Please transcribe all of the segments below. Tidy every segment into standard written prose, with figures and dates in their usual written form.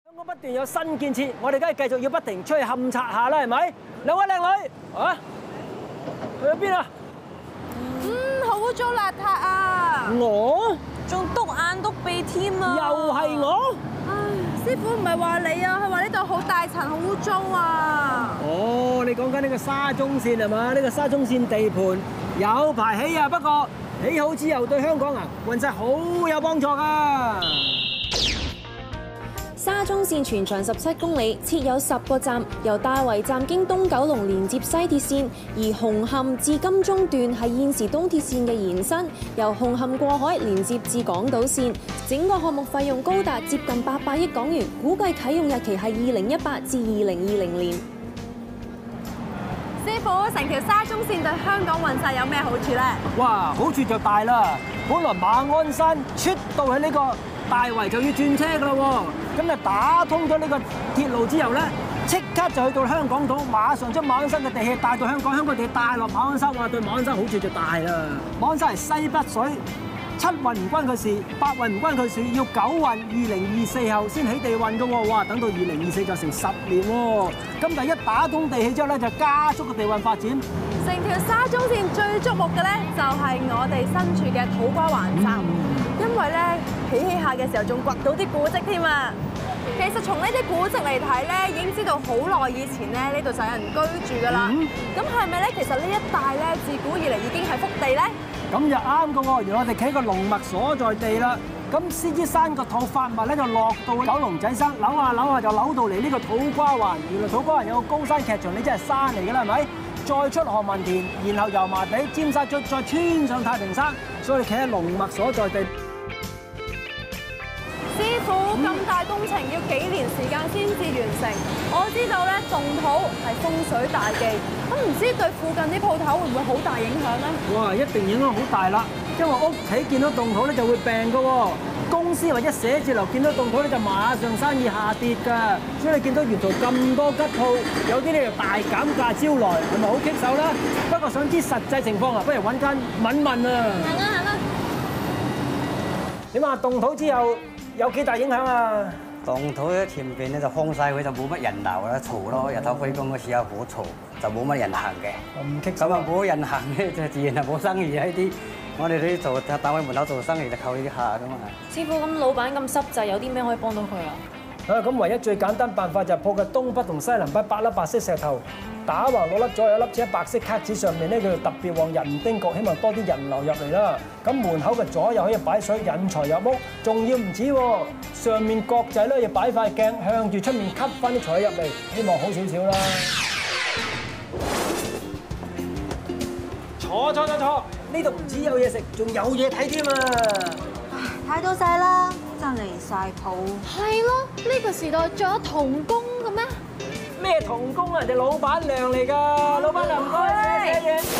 香港不斷有新建設，我哋梗係繼續要不停出去勘察下啦，係咪？兩位靚女，啊，去咗邊啊？ 好污糟邋遢啊！ 我仲篤眼篤鼻添啊！ 又係我？ 唉，師傅唔係話你啊，佢話呢度好大塵，好污糟啊！ 哦，你講緊呢個沙中線係嘛？呢個沙中線地盤有排起啊，不過起好之後對香港啊運勢好有幫助㗎。 沙中線全長17公里，設有10個站，由大圍站經東九龍連接西鐵線，而紅磡至金鐘段係現時東鐵線嘅延伸，由紅磡過海連接至港島線。整個項目費用高達接近800億港元，估計啟用日期係2018至2020年。 師傅，成條沙中線對香港運勢有咩好處咧？ 哇，好處就大啦！本來馬鞍山出到喺呢個大圍就要轉車㗎啦喎，咁就打通咗呢個鐵路之後咧，即刻就去到香港島，馬上將馬鞍山嘅地氣帶到香港，香港地氣帶落馬鞍山，哇！對馬鞍山好處就大啦。馬鞍山係西北水，7運唔關佢事，8運唔關佢事，要9運2024後先起地運㗎喎，哇！等到2024就成10年喎。咁但係一打通地氣之後咧，就加速個地運發展。 成條沙中線最矚目嘅咧，就係我哋身處嘅土瓜灣站，因為咧起下嘅時候仲掘到啲古蹟添啊！其實從呢啲古蹟嚟睇咧，已經知道好耐以前咧呢度就有人居住㗎啦。咁係咪咧？其實呢一帶咧自古以嚟已經係福地咧？ 咁就啱㗎喎，原來我哋企個龍脈所在地啦。咁獅子山個土發脈咧就落到九龍仔山，扭下扭下就扭到嚟呢個土瓜灣。原來土瓜灣有個高山劇場，你真係山嚟㗎啦，係咪？再出何文田，然後油麻地、尖沙咀，再穿上太平山，所以你企喺龍脈所在地。 師傅，咁大工程要幾年時間先至完成？我知道咧，動土係風水大忌，咁唔知對附近啲鋪頭會唔會好大影響咧？ 哇！一定影響好大啦，因為屋企見到動土咧就會病㗎喎，公司或者寫字樓見到動土咧就馬上生意下跌㗎，所以你見到沿途咁多吉鋪，有啲咧就大減價招來，係咪好棘手啦？不過想知實際情況啊，不如揾間問問啊！ 行啦行啦。 點啊？動土之後有幾大影響啊？ 動土喺前邊咧就封晒佢，就冇乜人流啦，嘈咯。日頭開工嗰時候好嘈，就冇乜人行嘅。 咁棘手咁啊冇人行咧，就自然係冇生意喺啲。我哋啲做單位門口做生意就靠呢啲客噶嘛。 師傅，咁老闆咁濕滯，有啲咩可以幫到佢啊？ 咁唯一最簡單辦法就係鋪嘅東北同西南北8粒白色石頭，打橫6粒，左右1粒，喺白色卡紙上面咧，佢就特別旺人丁局，希望多啲人流入嚟啦。咁門口嘅左右可以擺水引財入屋，仲要唔止喎，上面角仔咧要擺塊鏡向住出面吸翻啲財入嚟，希望好少少啦。坐，呢度唔止有嘢食，仲有嘢睇添啊！ 睇到晒啦，真離晒譜。 係咯，呢個時代仲有童工嘅咩？ 咩童工啊？人哋老闆娘嚟㗎，老闆娘唔該，寫嘢。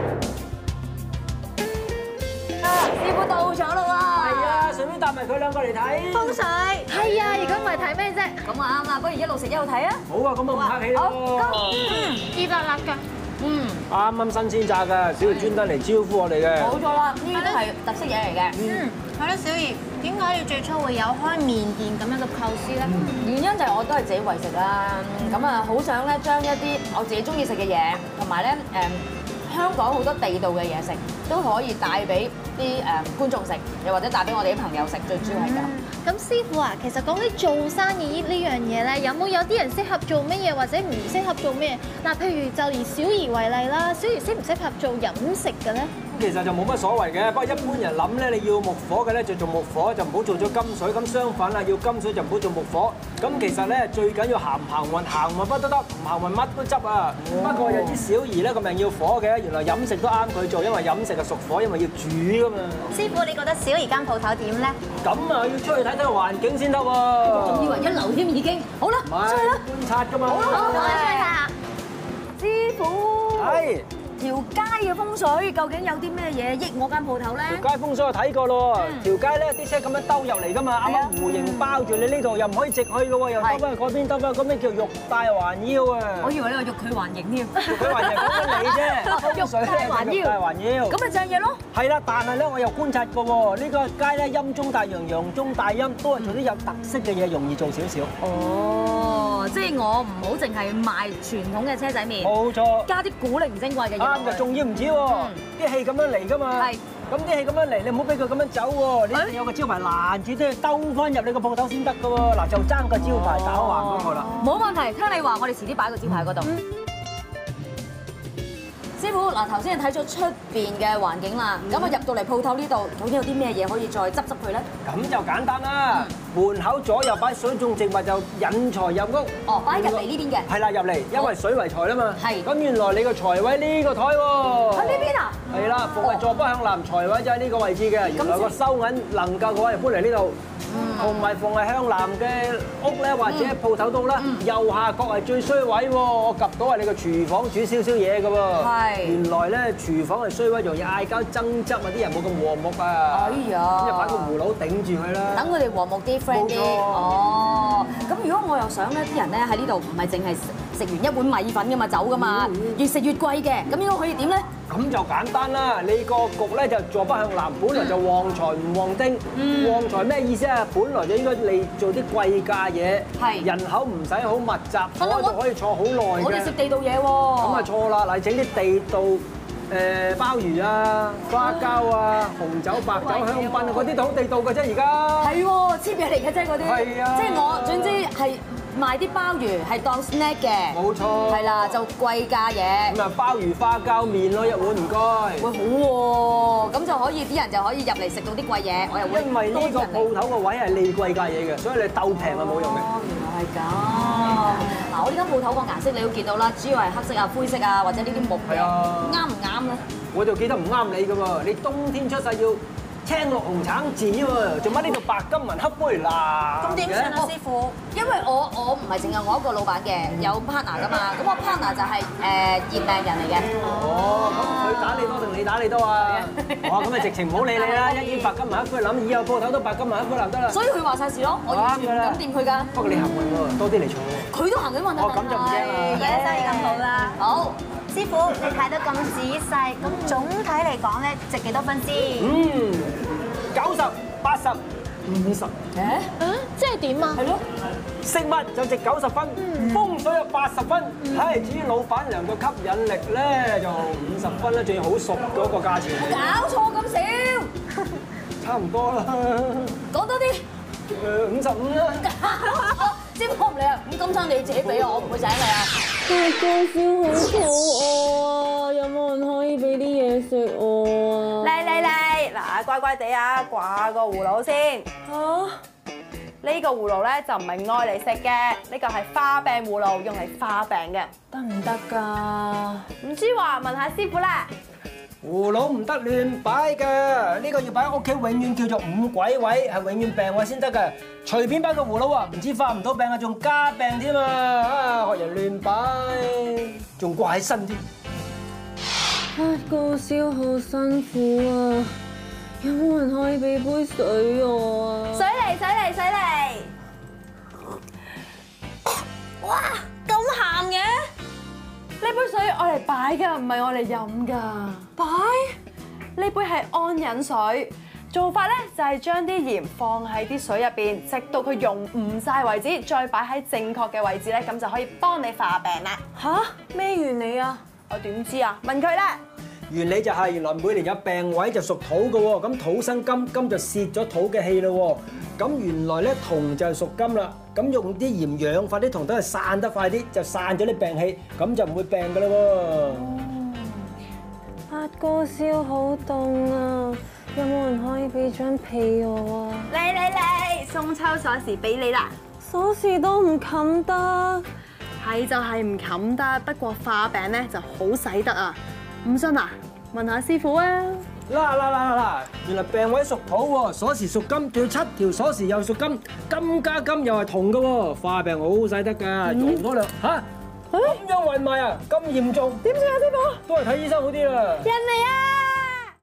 師傅到咗啦喎！ 係啊，順便帶埋佢兩個嚟睇風水。 係啊，如果唔係睇咩啫？ 咁啊啱啦，不如一路食一路睇啊！ 好啊，咁我唔客氣咯。 200粒㗎。 啱啱新鮮炸㗎，小儀專登嚟招呼我哋嘅。 冇錯啦，呢啲都係特色嘢嚟嘅。 係咯，小儀，點解你最初會有開麵店咁樣嘅構思咧？ 原因就係我都係自己為食啦，咁啊好想咧將一啲我自己中意食嘅嘢，同埋咧香港好多地道嘅嘢食，都可以帶俾啲觀眾食，又或者帶俾我哋啲朋友食，最主要係咁。 咁師傅啊，其實講起做生意呢樣嘢咧，有啲人適合做乜嘢，或者唔適合做咩？嗱，譬如就以小儀為例啦，小儀適唔適合做飲食嘅咧？ 其實就冇乜所謂嘅，不過一般人諗咧，你要木火嘅咧就做木火，就唔好做咗金水。咁相反啦，要金水就唔好做木火。咁其實咧最緊要行唔行運，行運乜都得，唔行運乜都執啊。不過有啲小儀咧個命要火嘅，原來飲食都啱佢做，因為飲食係屬火，因為要煮㗎嘛。 師傅，你覺得小儀間鋪頭點咧？ 咁啊，要出去睇睇個環境先得喎。 仲以為一流添已經。好啦， 出去啦，觀察㗎嘛。 好，我哋出去睇下。師傅。 係。 條街嘅風水究竟有啲咩嘢益我間鋪頭咧？ 條街風水我睇過咯，條街咧啲車咁樣兜入嚟㗎嘛，啱啱弧形包住你呢度，又唔可以直去嘅喎，又兜翻去嗰邊，兜翻嗰邊叫玉帶環腰啊！ 我以為你話玉佢環形添。 佢環形講緊你啫，風水咧就玉帶環腰。 咁咪正嘢咯。 係啦，但係咧我又觀察過喎，呢個街咧陰中帶陽，陽中帶陰，都係做啲有特色嘅嘢，容易做少少。 哦，即係我唔好淨係賣傳統嘅車仔麵， 冇錯， 加啲古靈精怪嘅嘢落去。 啱嘅，仲要唔止喎，啲氣咁樣嚟㗎嘛。係。咁啲氣咁樣嚟，你唔好俾佢咁樣走喎，你一定有個招牌攔住，都要兜翻入你個鋪頭先得㗎喎。嗱，就爭個招牌打橫嗰個啦。 冇問題，聽你話，我哋遲啲擺個招牌喺嗰度。師傅，嗱頭先係睇咗出邊嘅環境啦，咁啊入到嚟鋪頭呢度，究竟有啲咩嘢可以再執佢咧？ 咁就簡單啦，門口左右擺水種植物就引財入屋。 哦，擺入嚟呢邊嘅。 係啦，入嚟，因為水為財啦嘛。 係。 咁原來你個財位呢個台喎。 喺呢邊啊？ 係啦，逢係坐北向南，財位就喺呢個位置嘅。原來個收銀能夠嘅話，就搬嚟呢度。同埋逢係向南嘅屋咧，或者鋪頭都啦，右下角係最衰位喎。我及到係你個廚房煮少少嘢嘅喎。係。原來咧廚房係衰位，容易嗌交爭執啊！啲人冇咁和睦啊。哎呀！咁就擺個葫蘆頂住佢啦。等佢哋和睦啲 friend 啲。哦。咁如果我又想咧，啲人咧喺呢度唔係淨係食完一碗米粉㗎嘛，走㗎嘛，越食越貴嘅，咁應該可以點咧？咁就簡單啦，你個局咧就坐北向南，本來就旺財唔旺丁。旺財咩意思啊？本來就應該你做啲貴價嘢，人口唔使好密集，坐喺度可以坐好耐嘅。我哋食地道嘢喎。咁啊錯啦，嗱，整啲地道鮑魚啊、花膠啊、紅酒、白酒、香檳啊，嗰啲都好地道嘅啫，而家。係喎，黐嘢嚟嘅啫嗰啲。係啊。即係我總之係。賣啲鮑魚係當 snack 嘅，冇錯，係啦，就貴價嘢。咁啊，鮑魚花膠麵咯，一碗唔該。喂，好喎，咁就可以啲人就可以入嚟食到啲貴嘢，我又會。因為呢個鋪頭個位係利貴價嘢嘅，所以你鬥平係冇用嘅。哦，原來係咁。嗱，我呢間鋪頭個顏色你都見到啦，主要係黑色啊、灰色啊，或者呢啲木嘅，啱唔啱咧？我就記得唔啱你㗎喎，你冬天出世要青綠紅橙紫喎，做乜呢度白金銀黑灰藍？咁點算啊，師傅？因為我唔係淨係我一個老闆嘅，有 partner 噶嘛。咁我 partner 就係驗命人嚟嘅。哦，咁佢打你多定你打你多啊？哇，咁咪直情唔好理你啦，一於白金銀黑灰藍，以後鋪頭都白金銀黑灰藍得啦。所以佢話晒事咯，我完全唔敢掂佢㗎。不過你行運喎，多啲嚟坐。佢都行緊運啊！哦，咁就唔驚啦。而家生意咁好啦。好。師傅，你睇得咁仔細，咁總體嚟講咧，值幾多分先？90、80、50。 即係點啊？ 係咯，食物就值90分，風水有80分，係至於老闆娘個吸引力咧就50分啦，仲要好熟嗰個價錢。搞錯咁少，差唔多啦。講多啲。55啦。師傅唔理啊，咁今餐你自己俾我唔會請你啊。大哥燒好肚餓啊！有冇人可以俾啲嘢食我啊？嚟，嗱，乖乖地啊，掛個葫蘆先。呢個葫蘆咧就唔係愛嚟食嘅，呢個係化病葫蘆，用嚟化病嘅。得唔得㗎？唔知話問下師傅啦。葫蘆唔得亂擺㗎，呢個要擺喺屋企，永遠叫做五鬼位，係永遠病位先得㗎。隨便擺個葫蘆啊，唔知化唔到病啊，仲加病添啊！學人亂擺，仲掛喺身添。發個燒好辛苦啊！有冇人可以俾杯水我啊？水嚟！哇，咁鹹嘅！呢杯水我嚟擺㗎，唔係我嚟飲㗎。擺？呢杯係安忍水。做法咧就係將啲鹽放喺啲水入邊，直到佢溶唔晒為止，再擺喺正確嘅位置咧，咁就可以幫你化病啦。吓？咩原理啊？我點知啊？問佢啦。原理就係原來每年有病位就屬土嘅喎，咁土生金，金就泄咗土嘅氣咯喎。咁原來咧銅就係屬金啦，咁用啲鹽養化啲銅，等佢散得快啲，就散咗啲病氣，咁就唔會病嘅啦喎。發哥燒好凍啊！有冇人可以俾張被我啊？嚟，送抽鎖匙俾你啦！鎖匙都唔冚得，係就係唔冚得，不過化病咧就好使得啊！唔信啊？問下師傅啊！嗱，原來病位屬土喎，鎖匙屬金，仲要7條鎖匙又屬金，金加金又係銅嘅喎，化病好使得㗎，用多兩嚇。咁樣暈埋啊，咁嚴重， 點算啊，師傅？ 都係睇醫生好啲啦。 人嚟啊！